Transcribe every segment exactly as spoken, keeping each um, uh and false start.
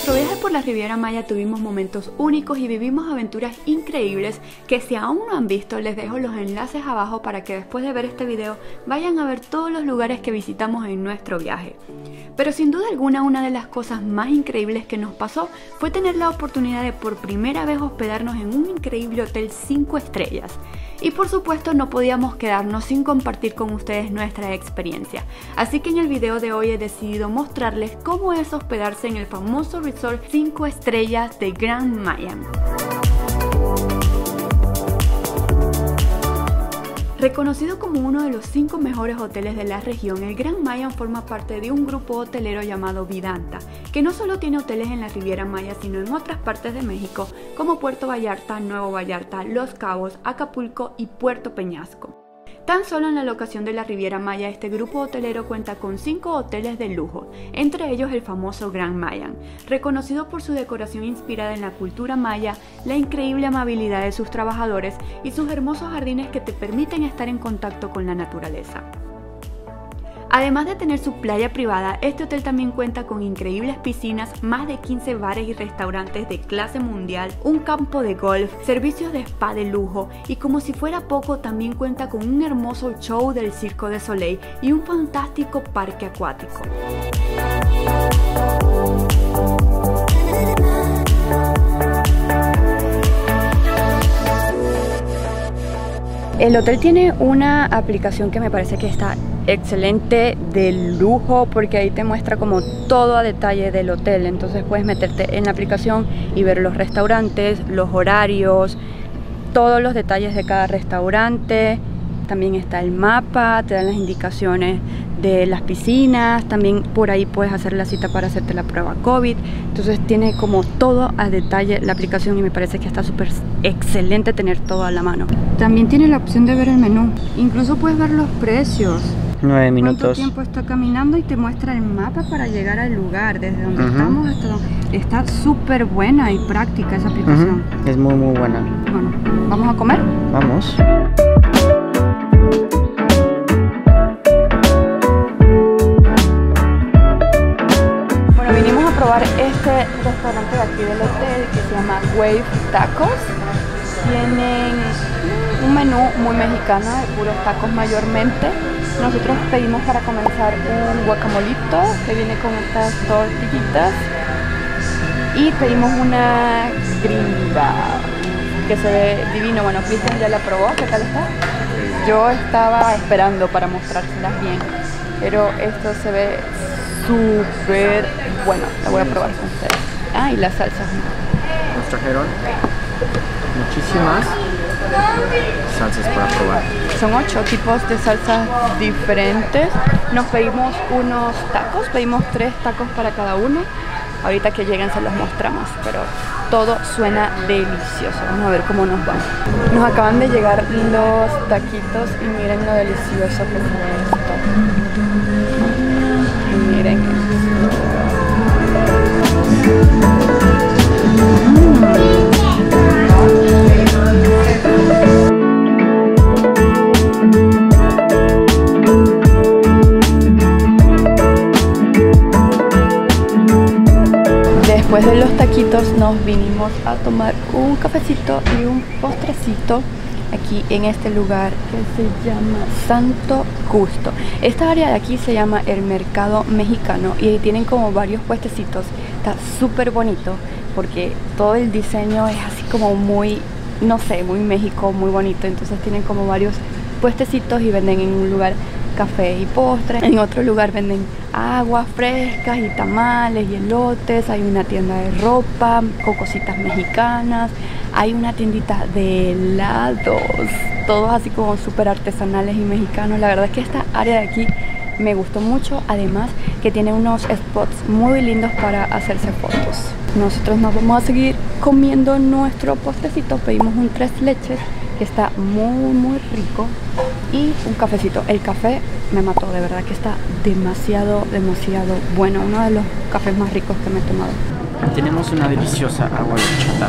nuestro viaje por la Riviera Maya tuvimos momentos únicos y vivimos aventuras increíbles que si aún no han visto les dejo los enlaces abajo para que después de ver este video vayan a ver todos los lugares que visitamos en nuestro viaje. Pero sin duda alguna una de las cosas más increíbles que nos pasó fue tener la oportunidad de por primera vez hospedarnos en un increíble hotel cinco estrellas. Y por supuesto no podíamos quedarnos sin compartir con ustedes nuestra experiencia. Así que en el video de hoy he decidido mostrarles cómo es hospedarse en el famoso resort cinco estrellas de Grand Mayan. Reconocido como uno de los cinco mejores hoteles de la región, el Grand Mayan forma parte de un grupo hotelero llamado Vidanta, que no solo tiene hoteles en la Riviera Maya, sino en otras partes de México, como Puerto Vallarta, Nuevo Vallarta, Los Cabos, Acapulco y Puerto Peñasco. Tan solo en la locación de la Riviera Maya, este grupo hotelero cuenta con cinco hoteles de lujo, entre ellos el famoso Grand Mayan, reconocido por su decoración inspirada en la cultura maya, la increíble amabilidad de sus trabajadores y sus hermosos jardines que te permiten estar en contacto con la naturaleza. Además de tener su playa privada, este hotel también cuenta con increíbles piscinas, más de quince bares y restaurantes de clase mundial, un campo de golf, servicios de spa de lujo y como si fuera poco también cuenta con un hermoso show del Circo de Soleil y un fantástico parque acuático. El hotel tiene una aplicación que me parece que está excelente, de lujo, porque ahí te muestra como todo a detalle del hotel. Entonces puedes meterte en la aplicación y ver los restaurantes, los horarios, todos los detalles de cada restaurante. También está el mapa, te dan las indicaciones de las piscinas, también por ahí puedes hacer la cita para hacerte la prueba COVID. Entonces tiene como todo a detalle la aplicación y me parece que está súper excelente tener todo a la mano. También tiene la opción de ver el menú, incluso puedes ver los precios. nueve minutos. ¿Cuánto tiempo está caminando? Y te muestra el mapa para llegar al lugar, desde donde uh-huh. estamos hasta donde... Está súper buena y práctica esa aplicación. Uh-huh. Es muy muy buena. Bueno, ¿vamos a comer? Vamos. Vinimos a probar este restaurante de aquí del hotel que se llama Wave Tacos. Tienen un menú muy mexicano de puros tacos mayormente. Nosotros pedimos para comenzar un guacamolito que viene con estas tortillitas y pedimos una gringa que se ve divino. Bueno, Cristian ya la probó. ¿Qué tal está? Yo estaba esperando para mostrárselas bien, pero esto se ve súper bueno. La voy a probar con ustedes. Ah, y las salsas. Nos trajeron muchísimas salsas para probar. Son ocho tipos de salsas diferentes. Nos pedimos unos tacos, pedimos tres tacos para cada uno. Ahorita que lleguen se los mostramos, pero todo suena delicioso. Vamos a ver cómo nos va. Nos acaban de llegar los taquitos y miren lo delicioso que se ve esto. Miren esto. Después de los taquitos nos vinimos a tomar un cafecito y un postrecito aquí en este lugar que se llama Santo Justo. Esta área de aquí se llama el Mercado Mexicano y ahí tienen como varios puestecitos. Está súper bonito porque todo el diseño es así como muy, no sé, muy México, muy bonito. Entonces tienen como varios puestecitos y venden en un lugar café y postres, en otro lugar venden aguas frescas y tamales y elotes, hay una tienda de ropa con cositas mexicanas, hay una tiendita de helados, todos así como súper artesanales y mexicanos. La verdad es que esta área de aquí me gustó mucho, además que tiene unos spots muy lindos para hacerse fotos. Nosotros nos vamos a seguir comiendo nuestro postrecito, pedimos un tres leches que está muy muy rico y un cafecito. El café me mató, de verdad que está demasiado demasiado bueno, uno de los cafés más ricos que me he tomado. Tenemos una deliciosa agua de horchata.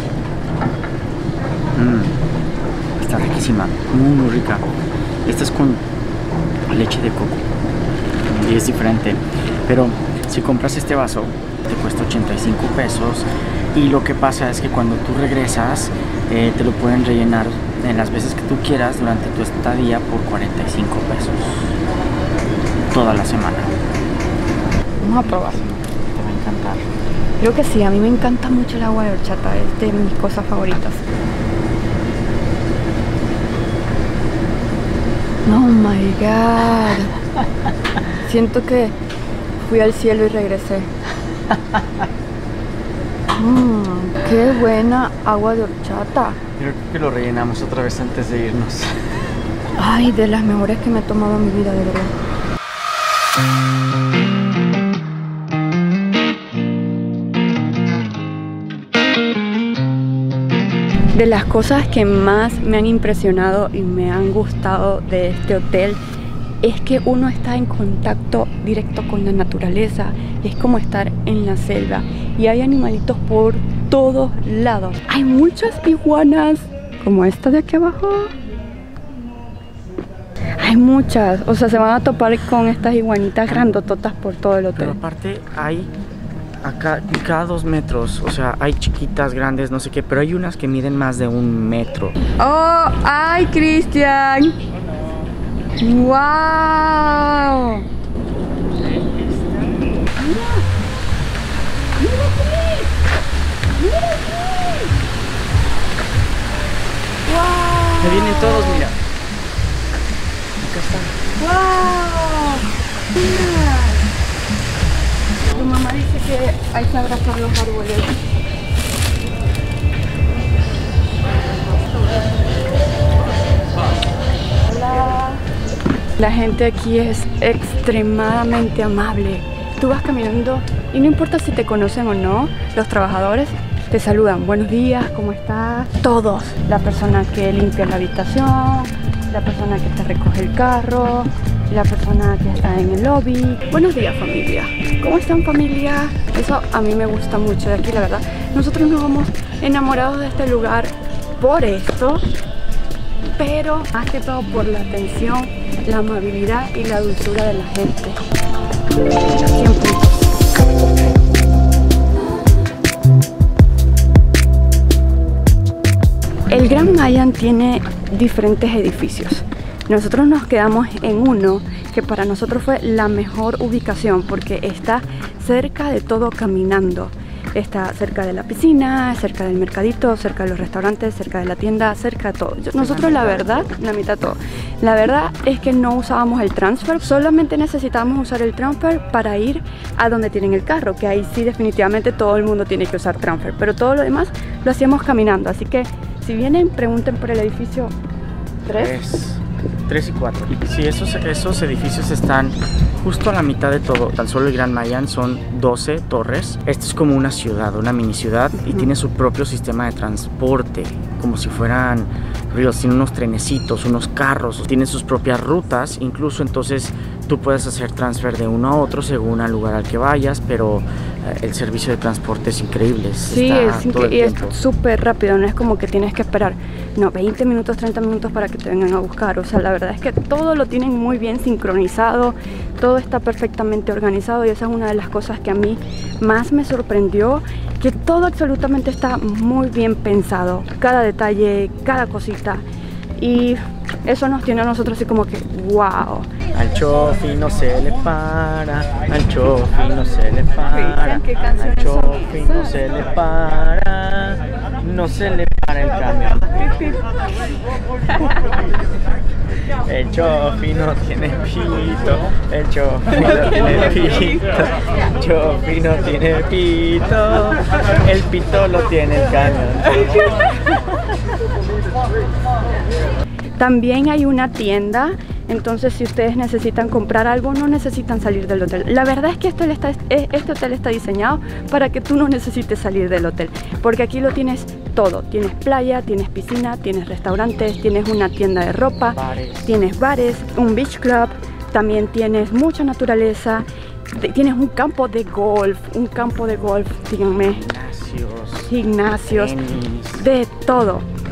Mm, está riquísima, muy muy rica. Esta es con leche de coco y es diferente, pero Si compras este vaso, te cuesta ochenta y cinco pesos. Y lo que pasa es que cuando tú regresas, eh, te lo pueden rellenar en las veces que tú quieras durante tu estadía por cuarenta y cinco pesos. Toda la semana. Vamos a probar. Te va a encantar. Creo que sí, a mí me encanta mucho el agua de horchata, es de mis cosas favoritas. Oh my god. Siento que fui al cielo y regresé. Mmm, qué buena agua de horchata. Creo que lo rellenamos otra vez antes de irnos. Ay, de las mejores que me he tomado en mi vida, de verdad. De las cosas que más me han impresionado y me han gustado de este hotel es que uno está en contacto directo con la naturaleza. Es como estar en la selva y hay animalitos por todos lados. Hay muchas iguanas, como esta de aquí abajo. Hay muchas, o sea, se van a topar con estas iguanitas grandototas por todo el hotel. Pero aparte hay acá cada dos metros, o sea, hay chiquitas, grandes, no sé qué, pero hay unas que miden más de un metro. ¡Oh! ¡Ay, Cristian! ¡Wow! Se vienen todos, mira. Acá están. ¡Wow! Mira. Tu mamá dice que hay que abrazar los árboles. Hola. La gente aquí es extremadamente amable. Tú vas caminando y no importa si te conocen o no, los trabajadores te saludan. Buenos días, ¿cómo estás? Todos. La persona que limpia la habitación, la persona que te recoge el carro, la persona que está en el lobby. Buenos días, familia. ¿Cómo están, familia? Eso a mí me gusta mucho de aquí, la verdad. Nosotros nos vamos enamorados de este lugar por esto, pero más que todo por la atención, la amabilidad y la dulzura de la gente. Siempre. El Gran Mayan tiene diferentes edificios. Nosotros nos quedamos en uno que para nosotros fue la mejor ubicación porque está cerca de todo caminando. Está cerca de la piscina, cerca del mercadito, cerca de los restaurantes, cerca de la tienda, cerca de todo. Nosotros la verdad, la mitad todo. La verdad es que no usábamos el transfer, solamente necesitábamos usar el transfer para ir a donde tienen el carro, que ahí sí definitivamente todo el mundo tiene que usar transfer, pero todo lo demás lo hacíamos caminando. Así que si vienen, pregunten por el edificio tres. tres y cuatro. Sí, esos, esos edificios están justo a la mitad de todo. Tan solo el Gran Mayan son doce torres. Esto es como una ciudad, una mini ciudad, uh-huh. Y tiene su propio sistema de transporte, como si fueran ríos. Tiene unos trenecitos, unos carros, tiene sus propias rutas, incluso entonces tú puedes hacer transfer de uno a otro según al lugar al que vayas, pero eh, el servicio de transporte es increíble. Sí, es incre y es súper rápido, no es como que tienes que esperar, no, veinte minutos, treinta minutos para que te vengan a buscar. O sea, la verdad es que todo lo tienen muy bien sincronizado, todo está perfectamente organizado y esa es una de las cosas que a mí más me sorprendió, que todo absolutamente está muy bien pensado, cada detalle, cada cosita, y eso nos tiene a nosotros así como que wow. Al Chofi no se le para, al Chofi no se le para, ¿Qué canciones al Chofi son no se le para, no se le para el camión. El Chofi no tiene pito, el Chofi no tiene pito, el Chofi no tiene pito, el pito lo tiene el camión. También hay una tienda, entonces si ustedes necesitan comprar algo no necesitan salir del hotel. La verdad es que este, está, este hotel está diseñado para que tú no necesites salir del hotel, porque aquí lo tienes todo. Tienes playa, tienes piscina, tienes restaurantes, tienes una tienda de ropa, bares. Tienes bares, un beach club, también tienes mucha naturaleza, tienes un campo de golf, un campo de golf, díganme, Gimnasios, gimnasios, tenis, de todo.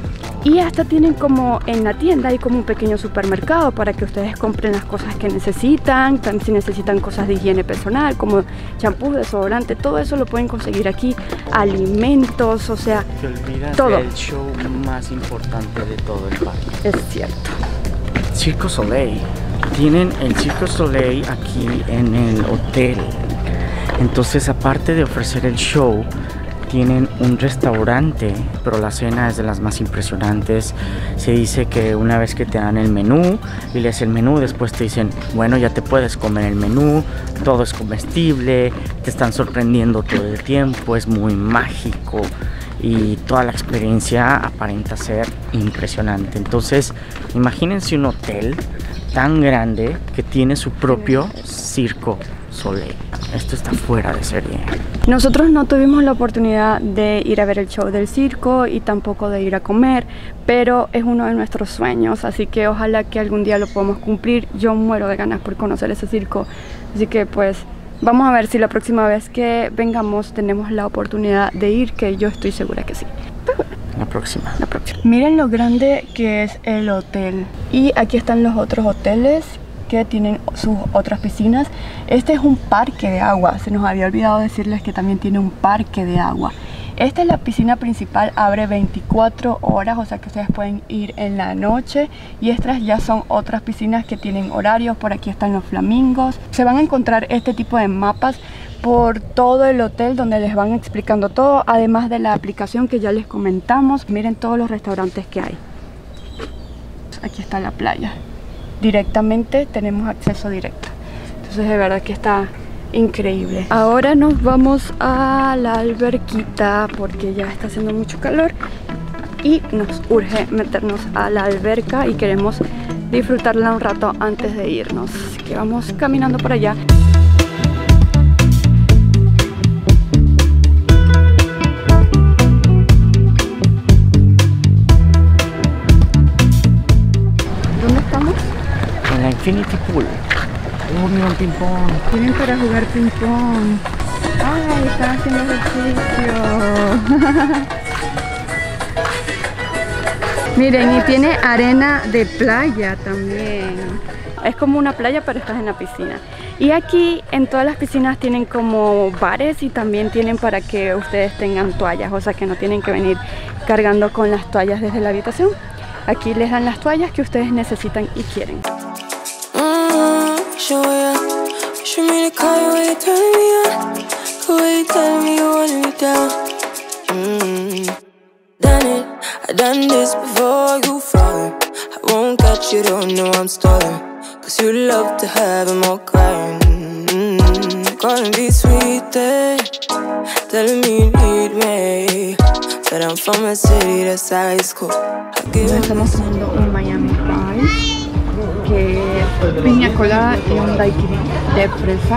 Y hasta tienen como en la tienda hay como un pequeño supermercado para que ustedes compren las cosas que necesitan. También si necesitan cosas de higiene personal como champú, desodorante, todo eso lo pueden conseguir aquí. Alimentos, o sea, te olvidas todo. del show más importante de todo el parque. Es cierto. Cirque du Soleil. Tienen el Cirque du Soleil aquí en el hotel. Entonces, aparte de ofrecer el show, tienen un restaurante, pero la cena es de las más impresionantes. Se dice que una vez que te dan el menú y lees el menú, después te dicen, bueno, ya te puedes comer el menú, todo es comestible, te están sorprendiendo todo el tiempo, es muy mágico y toda la experiencia aparenta ser impresionante. Entonces, imagínense un hotel tan grande que tiene su propio Cirque du Soleil. Esto está fuera de serie. Nosotros no tuvimos la oportunidad de ir a ver el show del circo y tampoco de ir a comer, pero es uno de nuestros sueños, así que ojalá que algún día lo podamos cumplir. Yo muero de ganas por conocer ese circo, así que pues vamos a ver si la próxima vez que vengamos tenemos la oportunidad de ir, que yo estoy segura que sí. Pero bueno, La próxima. la próxima. Miren lo grande que es el hotel. Y aquí están los otros hoteles que tienen sus otras piscinas. Este es un parque de agua. Se nos había olvidado decirles que también tiene un parque de agua. Esta es la piscina principal, abre veinticuatro horas, o sea que ustedes pueden ir en la noche. Y estas ya son otras piscinas que tienen horarios. Por aquí están los flamingos. Se van a encontrar este tipo de mapas por todo el hotel donde les van explicando todo, además de la aplicación que ya les comentamos. Miren todos los restaurantes que hay. Aquí está la playa. Directamente tenemos acceso directo. Entonces de verdad que está increíble. Ahora nos vamos a la alberquita porque ya está haciendo mucho calor y nos urge meternos a la alberca y queremos disfrutarla un rato antes de irnos. Así que vamos caminando por allá. ¿Dónde estamos? En la Infinity Pool. Oh, mira un ping-pong. Tienen para jugar ping-pong. Ay, están haciendo ejercicio. Miren, y tiene arena de playa también. Es como una playa, pero estás en la piscina. Y aquí en todas las piscinas tienen como bares y también tienen para que ustedes tengan toallas. O sea que no tienen que venir cargando con las toallas desde la habitación. Aquí les dan las toallas que ustedes necesitan y quieren. Show ya, show me the car where you turn me on, the way you tell me you want me down. Mm. Done it, I done this before you fall. I won't catch you, don't know I'm stalling. Cause you love to have them all crying. Mm. Gonna be sweet, eh? Telling me you need me. But I'm from a city that's high school. Estamos tomando un Miami Vice, que es piña colada y un daiquiri de fresa.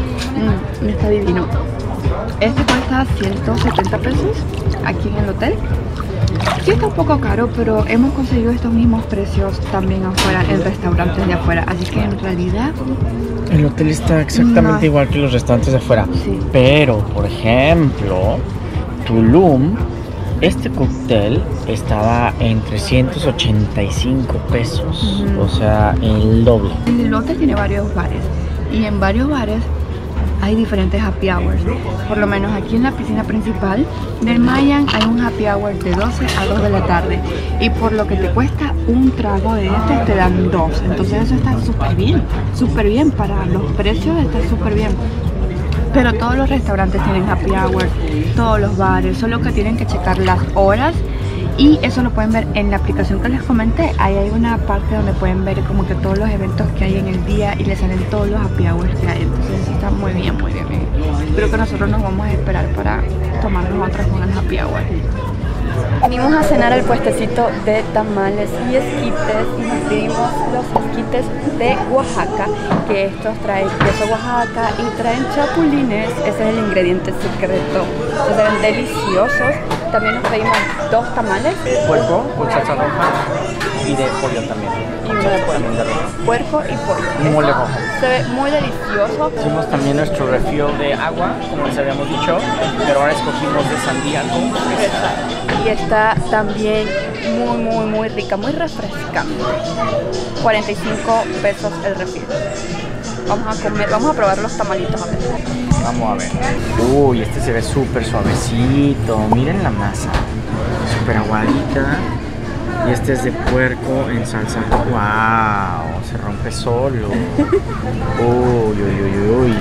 Mm, está divino. Este cuesta ciento setenta pesos aquí en el hotel. Sí está un poco caro, pero hemos conseguido estos mismos precios también afuera, en restaurantes de afuera. Así que en realidad El hotel está exactamente no. igual que los restaurantes de afuera. Sí. Pero, por ejemplo, Tulum, este cóctel estaba en trescientos ochenta y cinco pesos. Mm. O sea, el doble. el hotel tiene varios bares y en varios bares hay diferentes happy hours. Por lo menos aquí en la piscina principal del Mayan hay un happy hour de doce a dos de la tarde. Y por lo que te cuesta un trago de este, te dan dos. Entonces eso está súper bien, súper bien para los precios, está súper bien. Pero todos los restaurantes tienen happy hour, todos los bares, solo que tienen que checar las horas. Y eso lo pueden ver en la aplicación que les comenté. Ahí hay una parte donde pueden ver como que todos los eventos que hay en el día y les salen todos los happy hours que hay. Entonces eso está muy bien, muy bien, bien. Creo que nosotros nos vamos a esperar para tomarnos otras con el happy hour. Venimos a cenar al puestecito de tamales y esquites y nos pedimos los esquites de Oaxaca, que estos traen queso Oaxaca y traen chapulines. Ese es el ingrediente secreto. Se ven deliciosos. También nos pedimos dos tamales. Puerco con salsa roja y de pollo también. Y uno de pollo. Puerco y pollo. Mole Esto rojo. se ve muy delicioso. Hicimos también nuestro refill de agua, como les habíamos dicho, pero ahora escogimos de sandía con fresa. Y está también muy, muy, muy rica, muy refrescante. cuarenta y cinco pesos el refil. Vamos a comer, vamos a probar los tamalitos a ver. Vamos a ver. Uy, este se ve súper suavecito. Miren la masa. Súper aguadita. Y este es de puerco en salsa. ¡Wow! Se rompe solo. Uy, uy, uy, uy.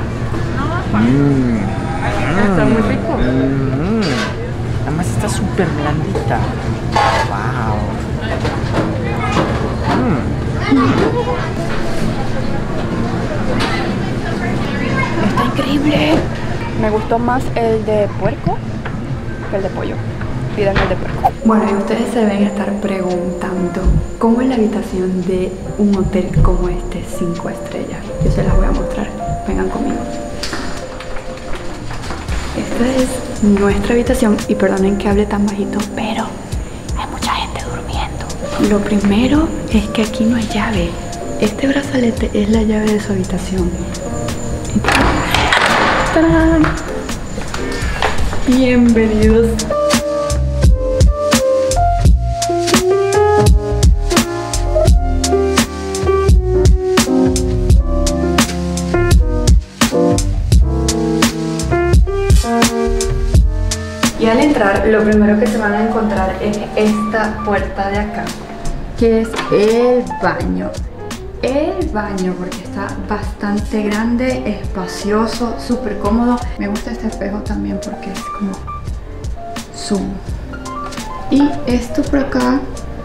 Mm. Está muy rico. Mm. La masa está súper blandita. ¡Wow! Mm. Está increíble. Me gustó más el de puerco que el de pollo. Pidan el de puerco. Bueno, y ustedes se deben estar preguntando cómo es la habitación de un hotel como este, cinco estrellas. Yo se las voy a mostrar. Vengan conmigo. Esta es nuestra habitación y perdonen que hable tan bajito, pero hay mucha gente durmiendo. Lo primero es que aquí no hay llave. Este brazalete es la llave de su habitación. ¡Tarán! Bienvenidos. Y al entrar, lo primero que se van a encontrar es esta puerta de acá, que es el baño. El baño, porque está bastante grande, espacioso, súper cómodo. Me gusta este espejo también porque es como zoom. Y esto por acá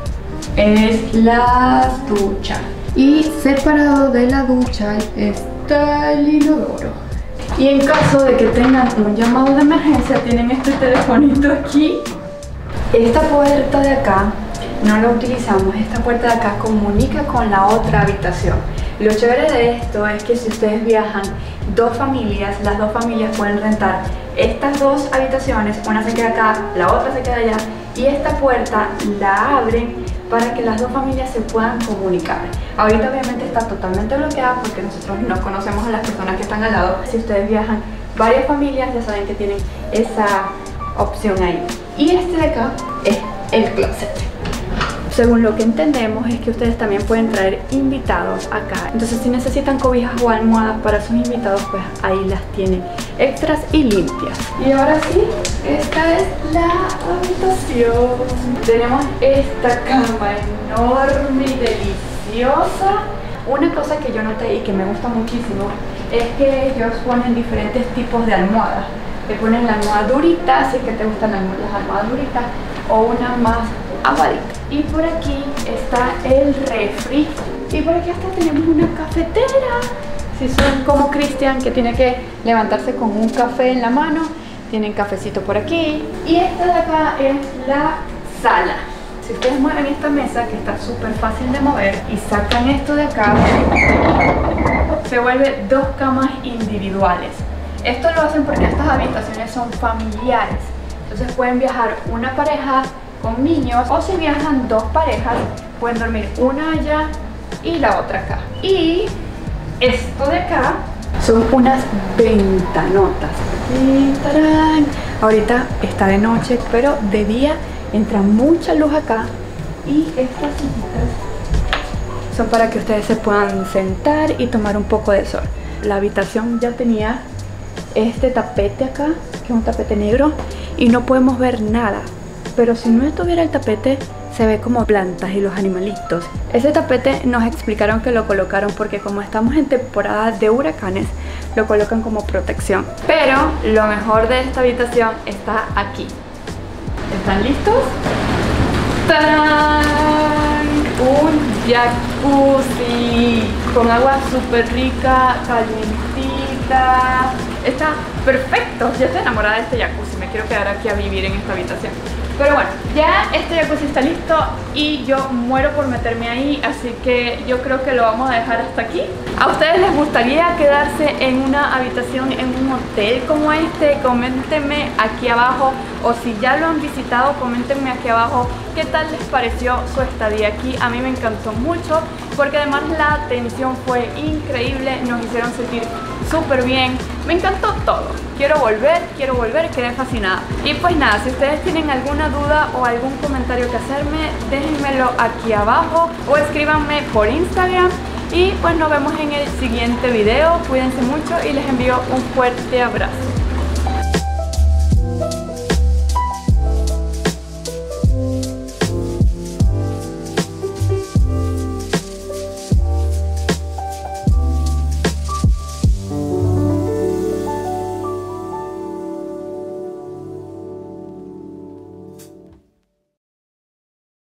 es la ducha. Y separado de la ducha está el inodoro. Y en caso de que tengan un llamado de emergencia, tienen este telefonito aquí. Esta puerta de acá no la utilizamos. Esta puerta de acá comunica con la otra habitación. Lo chévere de esto es que si ustedes viajan dos familias, las dos familias pueden rentar estas dos habitaciones. Una se queda acá, la otra se queda allá. Y esta puerta la abren para que las dos familias se puedan comunicar. Ahorita obviamente está totalmente bloqueada porque nosotros no conocemos a las personas que están al lado. Si ustedes viajan varias familias, ya saben que tienen esa opción ahí. Y este de acá es el closet. Según lo que entendemos es que ustedes también pueden traer invitados acá. Entonces si necesitan cobijas o almohadas para sus invitados, pues ahí las tienen extras y limpias. Y ahora sí, esta es la habitación. Tenemos esta cama enorme y deliciosa. Una cosa que yo noté y que me gusta muchísimo es que ellos ponen diferentes tipos de almohadas. Te ponen la almohada durita, si es que te gustan las almohadas duritas, o una más aguadita. Y por aquí está el refri. Y por aquí hasta tenemos una cafetera. Si son como Cristian, que tiene que levantarse con un café en la mano, tienen cafecito por aquí. Y esta de acá es la sala. Si ustedes mueven esta mesa, que está súper fácil de mover, y sacan esto de acá, se vuelve dos camas individuales. Esto lo hacen porque estas habitaciones son familiares. Entonces pueden viajar una pareja con niños, o si viajan dos parejas, pueden dormir una allá y la otra acá. Y esto de acá son unas ventanotas. Y ¡tarán! Ahorita está de noche, pero de día entra mucha luz acá. Y estas sillitas son para que ustedes se puedan sentar y tomar un poco de sol. La habitación ya tenía este tapete acá, que es un tapete negro, y no podemos ver nada. Pero si no estuviera el tapete, se ve como plantas y los animalitos. Ese tapete nos explicaron que lo colocaron porque como estamos en temporada de huracanes, lo colocan como protección. Pero lo mejor de esta habitación está aquí. ¿Están listos? ¡Tarán! Un jacuzzi con agua súper rica, calientita. Está perfecto. Ya estoy enamorada de este jacuzzi. Me quiero quedar aquí a vivir en esta habitación. Pero bueno, ya este jacuzzi está listo y yo muero por meterme ahí, así que yo creo que lo vamos a dejar hasta aquí. ¿A ustedes les gustaría quedarse en una habitación en un hotel como este? Coméntenme aquí abajo, o si ya lo han visitado, coméntenme aquí abajo qué tal les pareció su estadía aquí. A mí me encantó mucho porque además la atención fue increíble, nos hicieron sentir súper bien. Me encantó todo. Quiero volver, quiero volver, quedé fascinada. Y pues nada, si ustedes tienen alguna duda o algún comentario que hacerme, déjenmelo aquí abajo o escríbanme por Instagram. Y pues nos vemos en el siguiente video. Cuídense mucho y les envío un fuerte abrazo.